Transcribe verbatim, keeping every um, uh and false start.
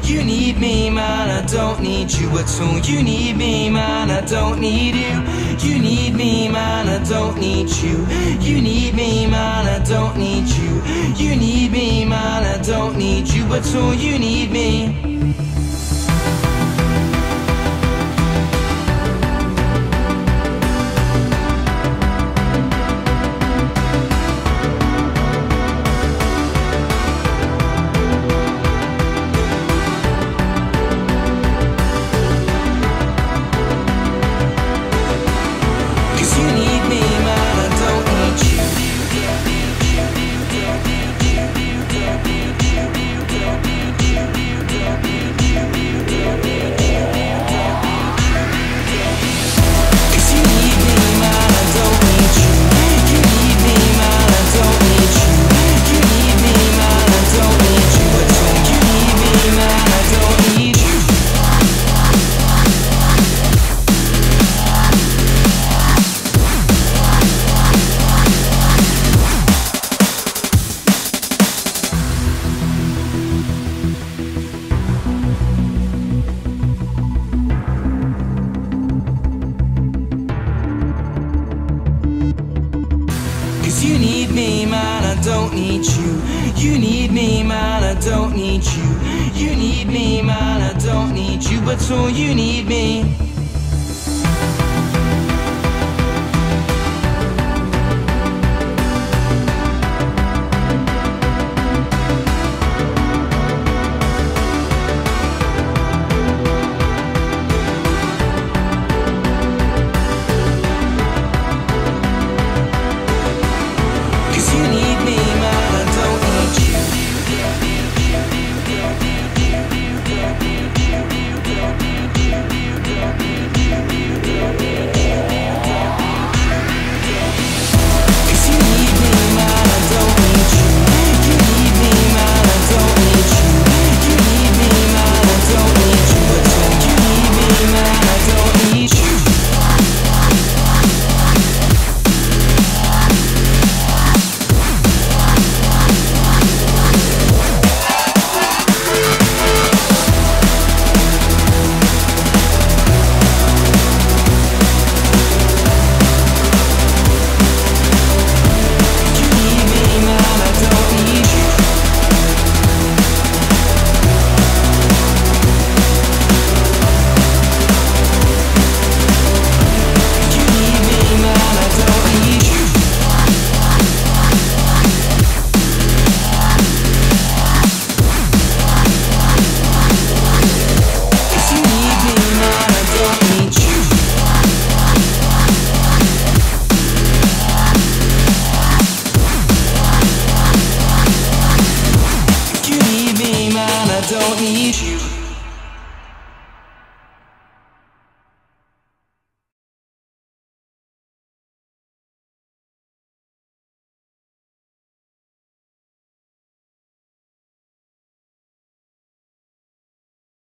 You need me, man, I don't need you at all. You need me, man, I don't need you. You need me, man, I don't need you. You need me, man, I don't need you. You need me, man, I don't need you at all. You need me. You need me, man, I don't need you. You need me, man, I don't need you. You need me, man, I don't need you, but all you need me. Don't need you.